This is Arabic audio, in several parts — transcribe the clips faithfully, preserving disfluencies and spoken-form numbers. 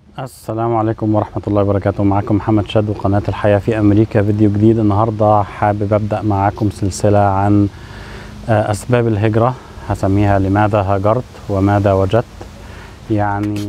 السلام عليكم ورحمة الله وبركاته. معكم محمد شاد وقناة الحياة في أمريكا. فيديو جديد النهاردة. حابب أبدأ معاكم سلسلة عن أسباب الهجرة، هسميها لماذا هاجرت وماذا وجدت. يعني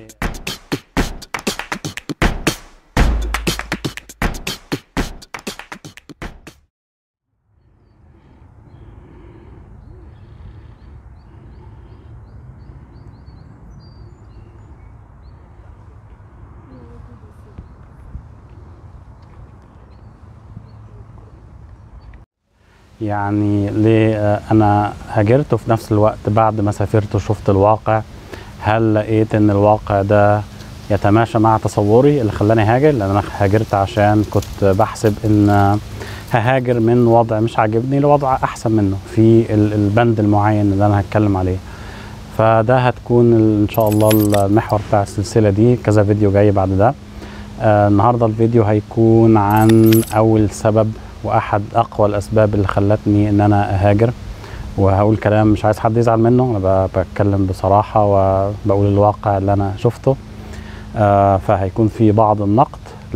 يعني ليه أنا هاجرت، وفي نفس الوقت بعد ما سافرت وشفت الواقع هل لقيت إن الواقع ده يتماشى مع تصوري اللي خلاني هاجر؟ لأن أنا هاجرت عشان كنت بحسب إن ههاجر من وضع مش عاجبني لوضع أحسن منه في البند المعين اللي أنا هتكلم عليه. فده هتكون إن شاء الله المحور بتاع السلسلة دي. كذا فيديو جاي بعد ده. آه النهاردة الفيديو هيكون عن أول سبب واحد اقوى الاسباب اللي خلتني ان انا اهاجر، وهقول كلام مش عايز حد يزعل منه، انا بتكلم بصراحه وبقول الواقع اللي انا شفته. آه فهيكون في بعض النقد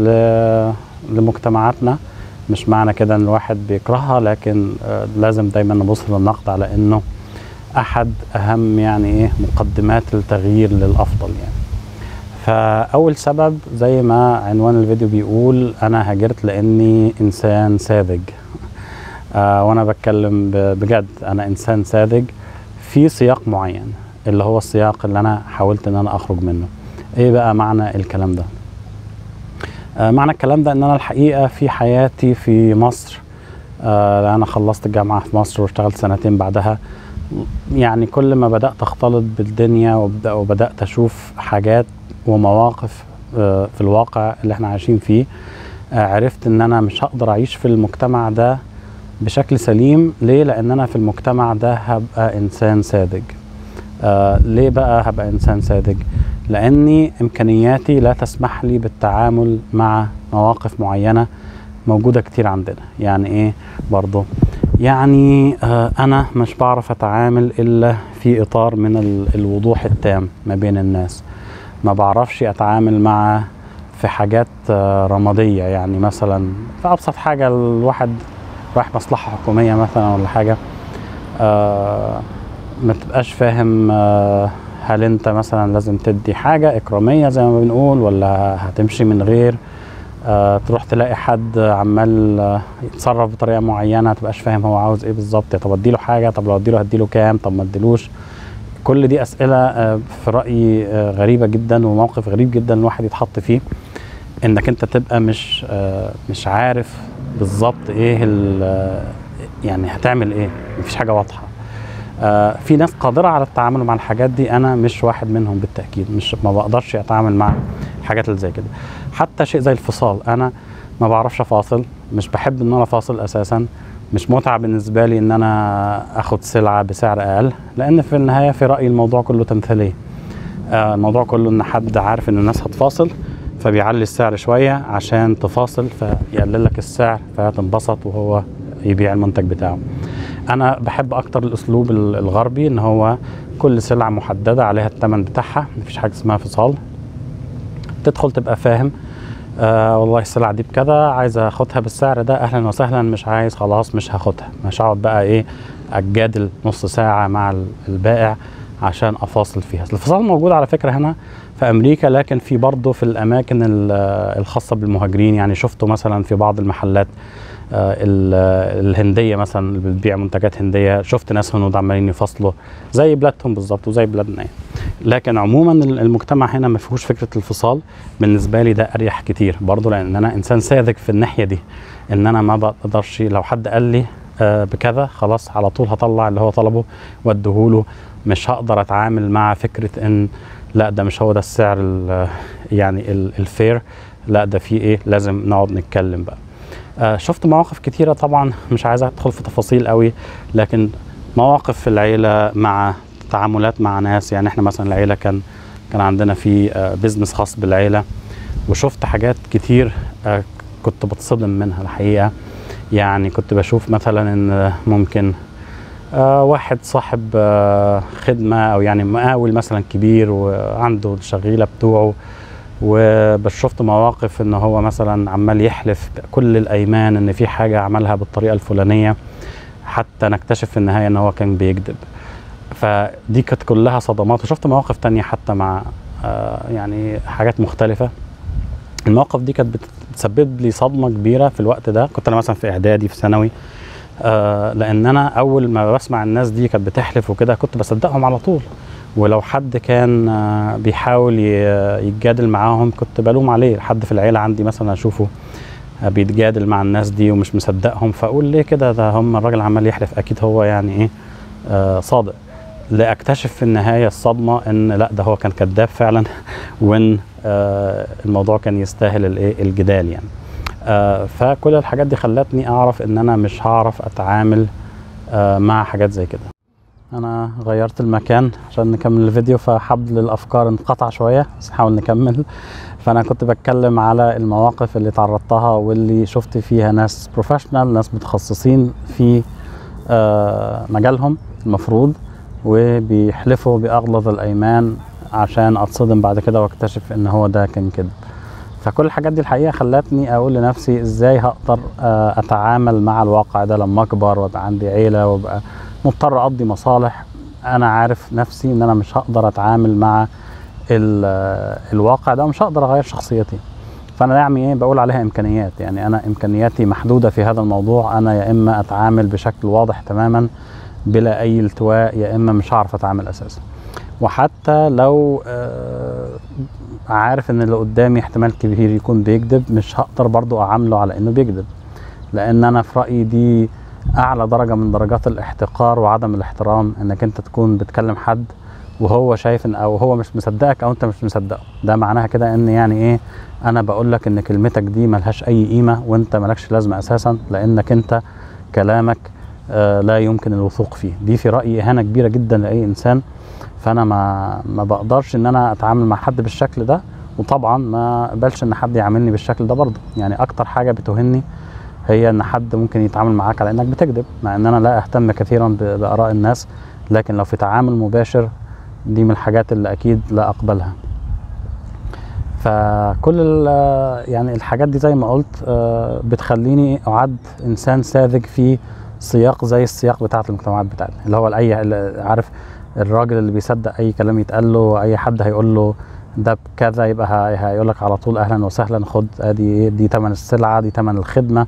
لمجتمعاتنا، مش معنى كده ان الواحد بيكرهها، لكن آه لازم دايما نبص للنقد على انه احد اهم يعني ايه مقدمات التغيير للافضل. يعني فأول سبب زي ما عنوان الفيديو بيقول، أنا هاجرت لأني إنسان ساذج. آه وأنا بتكلم بجد، أنا إنسان ساذج في سياق معين، اللي هو السياق اللي أنا حاولت إن أنا أخرج منه. إيه بقى معنى الكلام ده؟ آه معنى الكلام ده إن أنا الحقيقة في حياتي في مصر، آه أنا خلصت الجامعة في مصر واشتغلت سنتين بعدها. يعني كل ما بدأت أختلط بالدنيا وبدأت أشوف حاجات ومواقف في الواقع اللي احنا عايشين فيه، عرفت ان انا مش هقدر اعيش في المجتمع ده بشكل سليم. ليه؟ لان انا في المجتمع ده هبقى انسان ساذج. آه ليه بقى هبقى انسان ساذج؟ لاني امكانياتي لا تسمح لي بالتعامل مع مواقف معينة موجودة كتير عندنا. يعني ايه برضو؟ يعني آه انا مش بعرف اتعامل الا في اطار من الوضوح التام ما بين الناس. ما بعرفش اتعامل مع في حاجات رمادية. يعني مثلا في ابسط حاجة، الواحد رايح مصلحة حكومية مثلا ولا حاجة، آه ما تبقاش فاهم آه هل انت مثلا لازم تدي حاجة اكرامية زي ما بنقول، ولا هتمشي من غير. آه تروح تلاقي حد عمال آه يتصرف بطريقة معينة، ما تبقاش فاهم هو عاوز ايه بالظبط. طب اديله حاجة، طب لو اديله هديله كام، طب ما اديلوش. كل دي أسئلة في رأيي غريبة جدا، وموقف غريب جدا الواحد يتحط فيه، إنك أنت تبقى مش مش عارف بالظبط إيه يعني هتعمل إيه، مفيش حاجة واضحة. في ناس قادرة على التعامل مع الحاجات دي، أنا مش واحد منهم بالتأكيد. مش ما بقدرش أتعامل مع الحاجات اللي زي كده. حتى شيء زي الفصال، أنا ما بعرفش أفاصل، مش بحب إن أنا أفاصل أساسا. مش متعة بالنسبة لي ان انا اخد سلعة بسعر اقل، لان في النهاية في رأيي الموضوع كله تمثيلية. آه الموضوع كله ان حد عارف ان الناس هتفاصل فبيعلي السعر شوية عشان تفاصل، فيقلل لك السعر فتنبسط وهو يبيع المنتج بتاعه. انا بحب اكتر الاسلوب الغربي، ان هو كل سلعة محددة عليها الثمن بتاعها، مفيش حاجة اسمها فصال. تدخل تبقى فاهم، آه والله السلعة دي بكذا، عايز اخدها بالسعر ده، اهلا وسهلا. مش عايز خلاص مش هاخدها. مش هقعد بقى ايه اتجادل نص ساعة مع البائع عشان افاصل فيها. الفصال موجود على فكرة هنا في امريكا، لكن في برضه في الاماكن الخاصة بالمهاجرين. يعني شفته مثلا في بعض المحلات آه الهندية مثلا اللي بتبيع منتجات هندية، شفت ناس هنود عمالين يفصلوا زي بلادهم بالظبط وزي بلادنا يعني. لكن عموما المجتمع هنا ما فيهوش فكرة الفصال. بالنسبة لي ده اريح كتير برضه، لان انا انسان ساذج في الناحية دي، ان انا ما بقدرش لو حد قال لي آه بكذا خلاص على طول هطلع اللي هو طلبه واديهوله. مش هقدر اتعامل مع فكرة ان لا ده مش هو ده السعر يعني الفير، لا ده فيه ايه، لازم نقعد نتكلم بقى. آه شفت مواقف كتيرة طبعا، مش عايز ادخل في تفاصيل قوي، لكن مواقف في العيلة مع تعاملات مع ناس. يعني احنا مثلا العيلة كان كان عندنا في آه بيزنس خاص بالعيلة، وشفت حاجات كتير آه كنت بتصدم منها الحقيقة. يعني كنت بشوف مثلا ان ممكن آه واحد صاحب آه خدمة او يعني مقاول مثلا كبير وعنده الشغيلة بتوعه، وبس شفت مواقف ان هو مثلا عمال يحلف كل الايمان ان في حاجه عملها بالطريقه الفلانيه، حتى نكتشف في النهايه ان هو كان بيكذب. فدي كانت كلها صدمات. وشفت مواقف تانية حتى مع آه يعني حاجات مختلفه. المواقف دي كانت بتسبب لي صدمه كبيره في الوقت ده. كنت انا مثلا في اعدادي في ثانوي، آه لان انا اول ما بسمع الناس دي كانت بتحلف وكده كنت بصدقهم على طول، ولو حد كان آه بيحاول يتجادل معاهم كنت بلوم عليه. حد في العيله عندي مثلا اشوفه آه بيتجادل مع الناس دي ومش مصدقهم، فاقول ليه كده؟ ده هم الراجل عمال يحلف، اكيد هو يعني ايه آه صادق. لاكتشف في النهايه الصدمه ان لا، ده هو كان كذاب فعلا وان آه الموضوع كان يستاهل الايه الجدال يعني. آه فكل الحاجات دي خلتني اعرف ان انا مش هعرف اتعامل آه مع حاجات زي كده. انا غيرت المكان عشان نكمل الفيديو، فحبل الافكار انقطع شويه، بس نحاول نكمل. فانا كنت بتكلم على المواقف اللي تعرضتها واللي شفت فيها ناس بروفيشنال، ناس متخصصين في آه مجالهم المفروض، وبيحلفوا باغلظ الايمان عشان اتصدم بعد كده واكتشف ان هو ده كان كذب. فكل الحاجات دي الحقيقه خلتني اقول لنفسي ازاي هقدر اتعامل مع الواقع ده لما اكبر وابقى عندي عيله وابقى مضطر اقضي مصالح. انا عارف نفسي ان انا مش هقدر اتعامل مع الواقع ده ومش هقدر اغير شخصيتي. فانا يعني ايه بقول عليها امكانيات، يعني انا امكانياتي محدوده في هذا الموضوع. انا يا اما اتعامل بشكل واضح تماما بلا اي التواء، يا اما مش هعرف اتعامل اساسا. وحتى لو عارف ان اللي قدامي احتمال كبير يكون بيكذب، مش هقدر برضو اعامله على انه بيكذب، لان انا في رايي دي اعلى درجه من درجات الاحتقار وعدم الاحترام، انك انت تكون بتكلم حد وهو شايف ان او هو مش مصدقك او انت مش مصدقه. ده معناها كده ان يعني ايه، انا بقول لك ان كلمتك دي ملهاش اي قيمه وانت مالكش لازمه اساسا، لانك انت كلامك آه لا يمكن الوثوق فيه. دي في رايي اهانه كبيره جدا لاي انسان. فانا ما ما بقدرش ان انا اتعامل مع حد بالشكل ده، وطبعا ما اقبلش ان حد يعاملني بالشكل ده برضه. يعني اكتر حاجه بتهني هي ان حد ممكن يتعامل معاك على انك بتكذب، مع ان انا لا اهتم كثيرا باراء الناس، لكن لو في تعامل مباشر دي من الحاجات اللي اكيد لا اقبلها. فكل يعني الحاجات دي زي ما قلت بتخليني اعد انسان ساذج في سياق زي السياق بتاعه المجتمعات بتاعتنا، اللي هو اي عارف الراجل اللي بيصدق اي كلام يتقال له، اي حد هيقول له ده بكذا يبقى هيقول لك على طول اهلا وسهلا، خد ادي دي ثمن السلعه، دي ثمن الخدمه.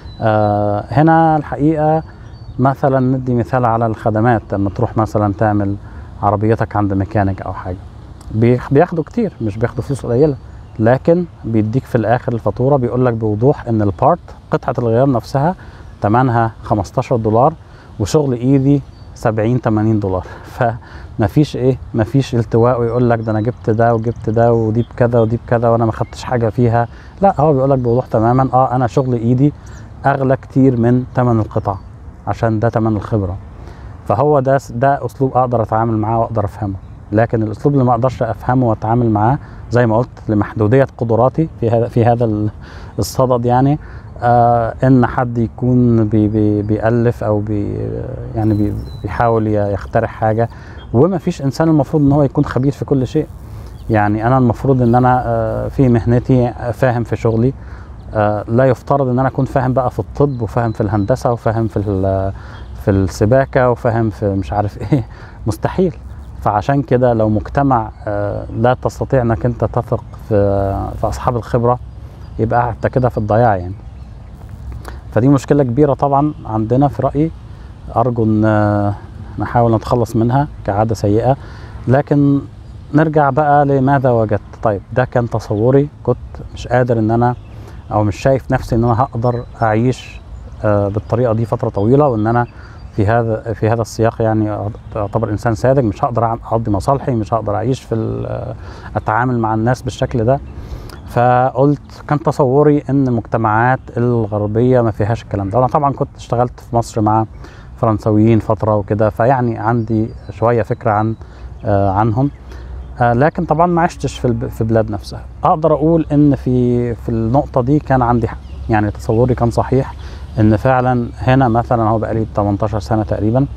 آه هنا الحقيقه مثلا ندي مثال على الخدمات. لما تروح مثلا تعمل عربيتك عند ميكانيك او حاجه، بياخدوا كتير، مش بياخدوا فلوس قليله، لكن بيديك في الاخر الفاتوره بيقول لك بوضوح ان البارت قطعه الغيار نفسها ثمنها خمستاشر دولار وشغل ايدي سبعين تمانين دولار. فمفيش ايه مفيش التواء ويقول لك ده انا جبت ده وجبت ده ودي بكذا ودي بكذا وانا ما خدتش حاجه فيها. لا، هو بيقول لك بوضوح تماما اه انا شغل ايدي اغلى كتير من ثمن القطعه عشان ده ثمن الخبره. فهو ده ده اسلوب اقدر اتعامل معاه واقدر افهمه. لكن الاسلوب اللي ما اقدرش افهمه واتعامل معاه زي ما قلت لمحدوديه قدراتي في هذا في هذا الصدد، يعني آه ان حد يكون بي بي بيألف او بي يعني بي بيحاول يخترع حاجه، وما فيش انسان المفروض ان هو يكون خبير في كل شيء. يعني انا المفروض ان انا آه في مهنتي فاهم في شغلي، آه لا يفترض ان انا اكون فاهم بقى في الطب وفاهم في الهندسه وفاهم في في السباكه وفاهم في مش عارف ايه، مستحيل. فعشان كده لو مجتمع آه لا تستطيع انك انت تثق في في اصحاب الخبره، يبقى انت كده في الضياع يعني. فدي مشكله كبيره طبعا عندنا في رايي، ارجو ان نحاول نتخلص منها كعاده سيئه. لكن نرجع بقى لماذا وجدت. طيب ده كان تصوري، كنت مش قادر ان انا او مش شايف نفسي ان انا هقدر اعيش آه بالطريقه دي فتره طويله، وان انا في هذا في هذا السياق يعني اعتبر انسان ساذج، مش هقدر اقضي مصالحي، مش هقدر اعيش في اتعامل مع الناس بالشكل ده. فقلت كان تصوري ان المجتمعات الغربيه ما فيهاش الكلام ده. انا طبعا كنت اشتغلت في مصر مع فرنسويين فتره وكده، فيعني عندي شويه فكره عن آه عنهم، آه لكن طبعا ما عشتش في في بلاد نفسها. اقدر اقول ان في في النقطه دي كان عندي حق، يعني تصوري كان صحيح، ان فعلا هنا مثلا هو بقالي تمنتاشر سنه تقريبا،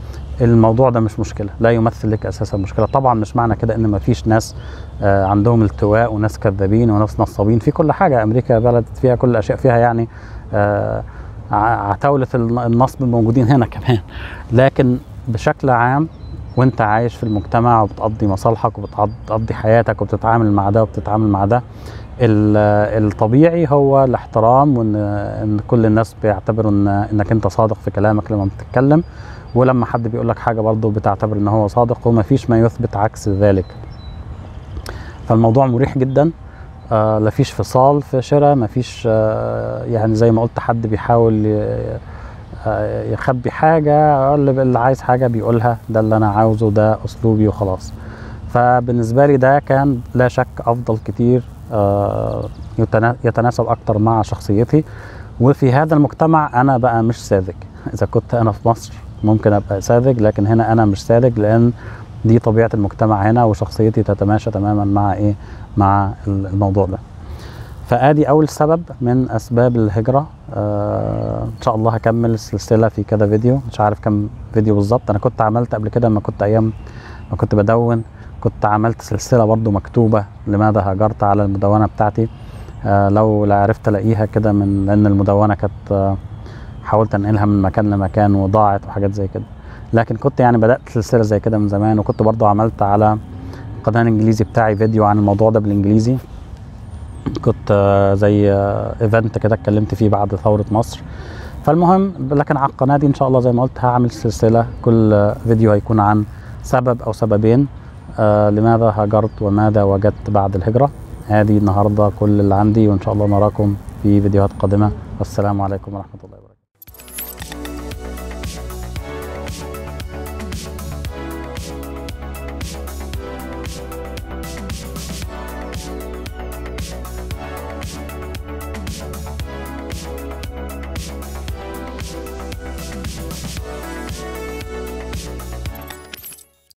الموضوع ده مش مشكله، لا يمثل لك اساسا مشكله. طبعا مش معنى كده ان ما فيش ناس آه عندهم التواء وناس كذابين وناس نصابين في كل حاجه. امريكا بلد فيها كل الاشياء، فيها يعني آه عتاوله النصب موجودين هنا كمان. لكن بشكل عام وانت عايش في المجتمع وبتقضي مصالحك وبتقضي حياتك وبتتعامل مع ده وبتتعامل مع ده، الطبيعي هو الاحترام، وان ان كل الناس بيعتبروا ان انك انت صادق في كلامك لما بتتكلم، ولما حد بيقول لك حاجه برضه بتعتبر ان هو صادق، وما فيش ما يثبت عكس ذلك. فالموضوع مريح جدا، آه لا فيش فصال في شراء، ما فيش آه يعني زي ما قلت حد بيحاول آه يخبي حاجه، اللي عايز حاجه بيقولها، ده اللي انا عاوزه، ده اسلوبي وخلاص. فبالنسبه لي ده كان لا شك افضل كتير، آه يتناسب اكتر مع شخصيتي. وفي هذا المجتمع انا بقى مش ساذج. اذا كنت انا في مصر ممكن ابقى ساذج، لكن هنا انا مش ساذج، لان دي طبيعه المجتمع هنا، وشخصيتي تتماشى تماما مع ايه مع الموضوع ده. فادي اول سبب من اسباب الهجره. آه ان شاء الله هكمل السلسله في كذا فيديو، مش عارف كم فيديو بالظبط. انا كنت عملت قبل كده، لما كنت ايام ما كنت بدون، كنت عملت سلسله برضو مكتوبه لماذا هاجرت على المدونه بتاعتي. آه لو عرفت الاقيها كده، من لان المدونه كانت آه حاولت انقلها من مكان لمكان وضاعت وحاجات زي كده. لكن كنت يعني بدات سلسله زي كده من زمان، وكنت برضو عملت على القناه الانجليزي بتاعي فيديو عن الموضوع ده بالانجليزي. كنت آه زي آه ايفنت كده اتكلمت فيه بعد ثوره مصر. فالمهم، لكن على القناه دي ان شاء الله زي ما قلت هعمل سلسله، كل آه فيديو هيكون عن سبب او سببين آه لماذا هاجرت وماذا وجدت بعد الهجرة. هذه النهاردة كل اللي عندي، وإن شاء الله نراكم في فيديوهات قادمة. والسلام عليكم ورحمة الله وبركاته.